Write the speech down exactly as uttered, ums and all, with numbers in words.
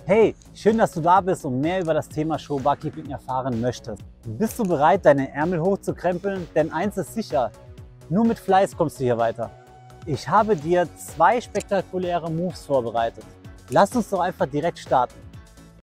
Hey, schön, dass du da bist und mehr über das Thema Show-Barkeeping erfahren möchtest. Bist du bereit, deine Ärmel hochzukrempeln? Denn eins ist sicher, nur mit Fleiß kommst du hier weiter. Ich habe dir zwei spektakuläre Moves vorbereitet. Lass uns doch einfach direkt starten.